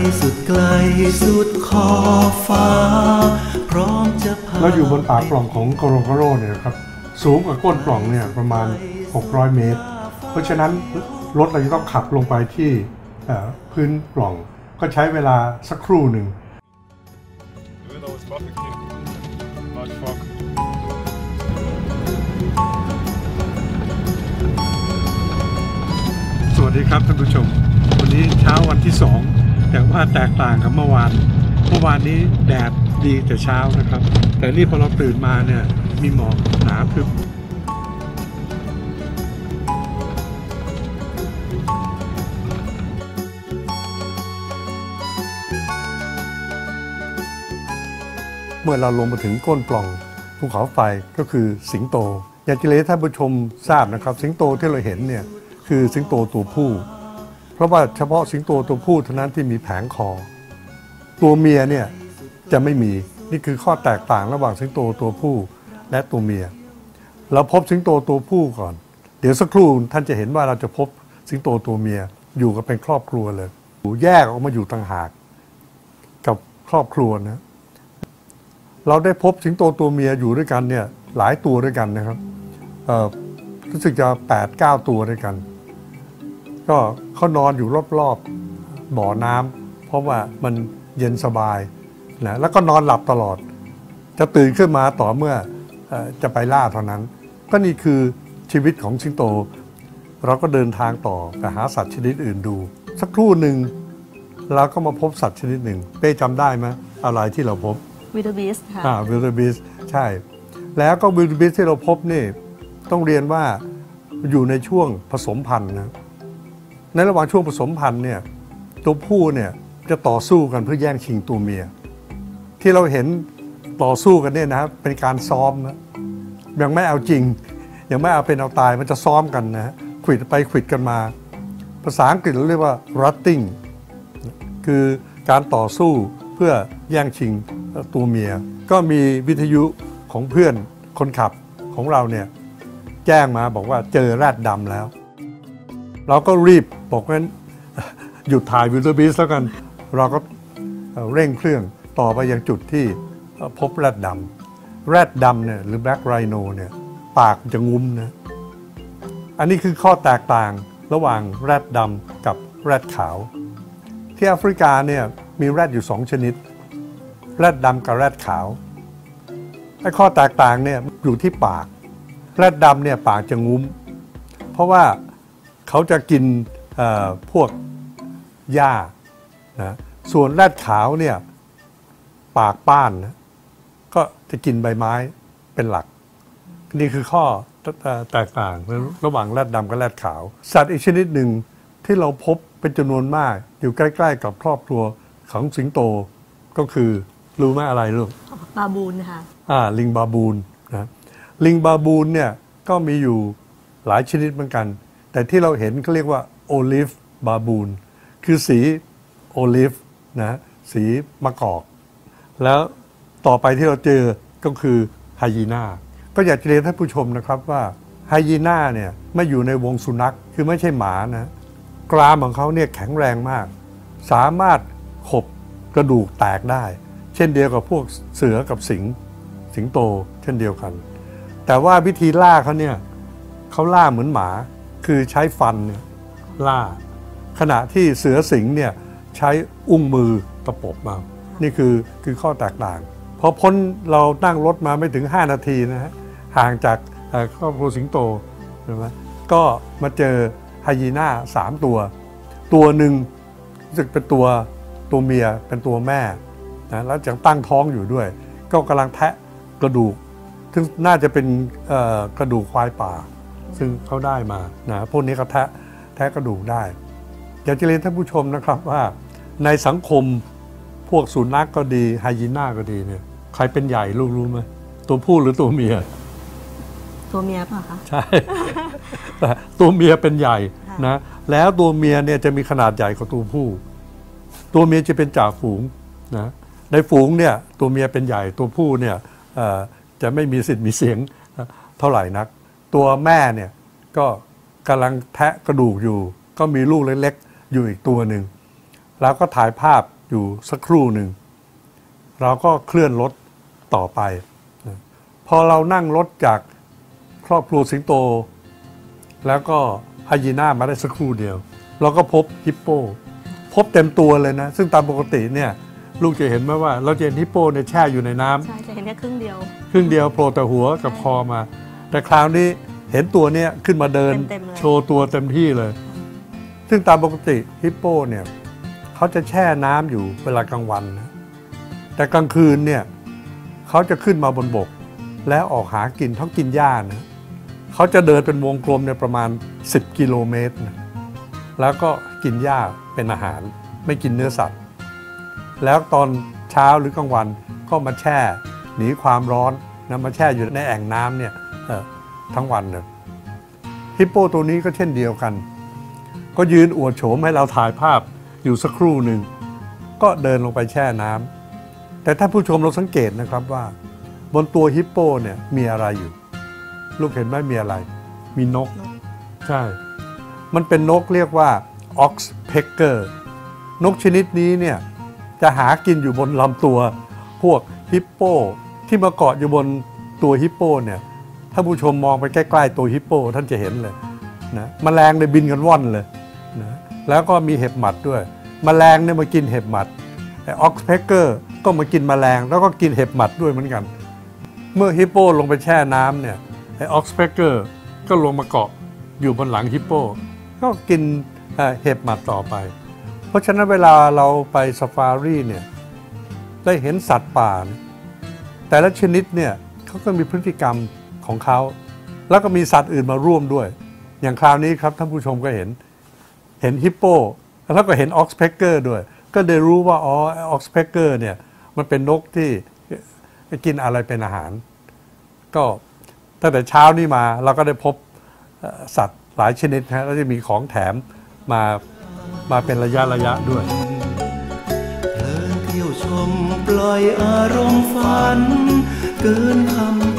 สุดไกลสุดขอบฟ้าพร้อมจะพาเราอยู่บนปากปล่องของโกโรโกโรเนี่ยครับสูงกว่าก้นปล่องเนี่ยประมาณ600 เมตรเพราะฉะนั้นรถเราจะต้องขับลงไปที่พื้นปล่องก็ใช้เวลาสักครู่หนึ่งสวัสดีครับท่านผู้ชมวันนี้เช้าวันที่2แต่ว่าแตกต่างกับเมื่อวานนี้แดดดีแต่เช้านะครับแต่นี่พอเราตื่นมาเนี่ยมีหมอกหนาทึบเมื่อเราลงมาถึงก้นปล่องภูเขาไฟก็คือสิงโตอยากจะเรียนให้ท่านผู้ชมทราบนะครับสิงโตที่เราเห็นเนี่ยคือสิงโตตัวผู้เพราะว่าเฉพาะสิงโตตัวผู้เท่านั้นที่มีแผงคอตัวเมียเนี่ยจะไม่มีนี่คือข้อแตกต่างระหว่างสิงโตตัวผู้และตัวเมียเราพบสิงโตตัวผู้ก่อนเดี๋ยวสักครู่ท่านจะเห็นว่าเราจะพบสิงโตตัวเมียอยู่กันเป็นครอบครัวเลยแยกออกมาอยู่ต่างหากกับครอบครัวนะเราได้พบสิงโตตัวเมียอยู่ด้วยกันเนี่ยหลายตัวด้วยกันนะครับรู้สึกจะ 8-9 ตัวด้วยกันก็เขานอนอยู่รอบๆบ่อน้ำเพราะว่ามันเย็นสบายนะแล้วก็นอนหลับตลอดจะตื่นขึ้นมาต่อเมื่อจะไปล่าเท่านั้นก็นี่คือชีวิตของสิงโตเราก็เดินทางต่อไปหาสัตว์ชนิดอื่นดูสักครู่หนึ่งเราก็มาพบสัตว์ชนิดหนึ่งเป้จำได้ไหมอะไรที่เราพบวิลเดอร์บีสต์ค่ะวิลเดอร์บีสต์ใช่แล้วก็วิลเดอร์บีสต์ที่เราพบนี่ต้องเรียนว่าอยู่ในช่วงผสมพันธุ์นะในระหว่างช่วงผสมพันธุ์เนี่ยตัวผู้เนี่ยจะต่อสู้กันเพื่อแย่งชิงตัวเมียที่เราเห็นต่อสู้กันเนี่ยนะเป็นการซ้อมนะยังไม่เอาจริงยังไม่เอาเป็นเอาตายมันจะซ้อมกันนะขวิดไปขวิดกันมาภาษาอังกฤษเราเรียกว่า rutting คือการต่อสู้เพื่อแย่งชิงตัวเมียก็มีวิทยุของเพื่อนคนขับของเราเนี่ยแจ้งมาบอกว่าเจอแรดดำแล้วเราก็รีบบอกว่าหยุดถ่ายวิลเดอร์บีสต์แล้วกันเราก็เร่งเครื่องต่อไปยังจุดที่พบแรดดำเนี่ยหรือแบล็กไรโนเนี่ยปากจะงุ้มนะอันนี้คือข้อแตกต่างระหว่างแรดดำกับแรดขาวที่แอฟริกาเนี่ยมีแรดอยู่2ชนิดแรดดำกับแรดขาวไอ้ข้อแตกต่างเนี่ยอยู่ที่ปากแรดดำเนี่ยปากจะงุ้มเพราะว่าเขาจะกินพวกหญ้านะส่วนแรดขาวเนี่ยปากป้านนะก็จะกินใบไม้เป็นหลักนี่คือข้อแตกต่างระหว่างแรดดำกับแรดขาวสัตว์อีกชนิดหนึ่งที่เราพบเป็นจำนวนมากอยู่ใกล้ๆกับครอบครัวของสิงโตก็คือรู้ไหมอะไรลูกบาบูนค่ะลิงบาบูนนะลิงบาบูนเนี่ยก็มีอยู่หลายชนิดเหมือนกันแต่ที่เราเห็นเขาเรียกว่าโอลิฟบาบูนคือสีโอลิฟนะสีมะกอกแล้วต่อไปที่เราเจอก็คือไฮยีน่าก็อยากจะเรียนท่านผู้ชมนะครับว่าไฮยีน่าเนี่ยไม่อยู่ในวงสุนัขคือไม่ใช่หมานะกรามของเขาเนี่ยแข็งแรงมากสามารถขบกระดูกแตกได้เช่นเดียวกับพวกเสือกับสิงโตเช่นเดียวกันแต่ว่าวิธีล่าเขาเนี่ยเขาล่าเหมือนหมาคือใช้ฟันเนี่ยล่าขณะที่เสือสิงเนี่ยใช้อุ้งมือตะปบมานี่คือข้อแตกต่างพอพ้นเรานั่งรถมาไม่ถึง5 นาทีนะฮะห่างจากครอบครัวสิงโตใช่ไหมก็มาเจอไฮยีน่า3 ตัวหนึ่งรู้สึกเป็นตัวเมียเป็นตัวแม่นะแล้วยังตั้งท้องอยู่ด้วยก็กำลังแทะกระดูกซึ่งน่าจะเป็นกระดูกควายป่าซึ่งเขาได้มานะพวกนี้เขาแทะกระดูกได้อยากจะเรียนท่านผู้ชมนะครับว่าในสังคมพวกสุนัขก็ดีไฮยีน่าก็ดีเนี่ยใครเป็นใหญ่ลูกรู้ไหมตัวผู้หรือตัวเมียตัวเมียป่ะคะใช่แต่ตัวเมียเป็นใหญ่นะแล้วตัวเมียเนี่ยจะมีขนาดใหญ่กว่าตัวผู้ตัวเมียจะเป็นจ่าฝูงนะในฝูงเนี่ยตัวเมียเป็นใหญ่ตัวผู้เนี่ยจะไม่มีสิทธิ์มีเสียงเท่าไหร่นักตัวแม่เนี่ยก็กำลังแทะกระดูกอยู่ก็มีลูกเล็กๆอยู่อีกตัวหนึ่งแล้วก็ถ่ายภาพอยู่สักครู่หนึ่งเราก็เคลื่อนรถต่อไปพอเรานั่งรถจากครอบครัวสิงโตแล้วก็ไฮยีน่ามาได้สักครู่เดียวเราก็พบฮิปโปพบเต็มตัวเลยนะซึ่งตามปกติเนี่ยลูกจะเห็นไหมว่าเราจะเห็นฮิปโปเนี่ยแช่อยู่ในน้ำใช่จะเห็นแค่ครึ่งเดียวโผล่แต่หัวกับคอมา แต่คราวนี้เห็นตัวเนี้ยขึ้นมาเดินเต็มๆเลยโชว์ตัวเต็มที่เลย ซึ่งตามปกติฮิปโปเนี่ยเขาจะแช่น้ำอยู่เวลากลางวันนะแต่กลางคืนเนี่ยเขาจะขึ้นมาบนบกแล้วออกหากินเขากินหญ้านะเขาจะเดินเป็นวงกลมเนี่ยประมาณ10 กิโลเมตรนะแล้วก็กินหญ้าเป็นอาหารไม่กินเนื้อสัตว์ แล้วตอนเช้าหรือกลางวันก็มาแช่หนีความร้อนนะมาแช่อยู่ในแอ่งน้ำเนี่ยทั้งวันเลยฮิปโปตัวนี้ก็เช่นเดียวกันก็ยืนอวดโฉมให้เราถ่ายภาพอยู่สักครู่หนึ่งก็เดินลงไปแช่น้ำแต่ถ้าผู้ชมเราสังเกตนะครับว่าบนตัวฮิปโปเนี่ยมีอะไรอยู่ลูกเห็นไหมมีอะไรมีนกใช่มันเป็นนกเรียกว่า oxpecker นกชนิดนี้เนี่ยจะหากินอยู่บนลำตัวพวกฮิปโปที่มาเกาะอยู่บนตัวฮิปโปเนี่ยถ้าผู้ชมมองไปใกล้ๆตัวฮิปโปท่านจะเห็นเลยนะแมลงเนี่ยบินกันว่อนเลยนะแล้วก็มีเห็บหมัดด้วยแมลงเนี่ยมากินเห็บหมัดไอ้ออกซ์เพกเกอร์ก็มากินแมลงแล้วก็กินเห็บหมัดด้วยเหมือนกันเมื่อฮิปโปลงไปแช่น้ำเนี่ยไอ้ออกซ์เพกเกอร์ก็ลงมาเกาะอยู่บนหลังฮิปโปก็กินเห็บหมัดต่อไปเพราะฉะนั้นเวลาเราไปซาฟารีเนี่ยได้เห็นสัตว์ป่าแต่ละชนิดเนี่ยเขาก็มีพฤติกรรมของเขาแล้วก็มีสัตว์อื่นมาร่วมด้วยอย่างคราวนี้ครับท่านผู้ชมก็เห็นฮิปโปแล้วก็เห็นออกซ์เพกเกอร์ด้วยก็ได้รู้ว่าอ๋อออกซ์เพกเกอร์เนี่ยมันเป็นนกที่กินอะไรเป็นอาหารก็ตั้งแต่เช้านี้มาเราก็ได้พบสัตว์หลายชนิดนะแล้วจะมีของแถมมาเป็นระยะด้วยเพลินเที่ยวชมปล่อยอารมณ์ฝันเกินคำ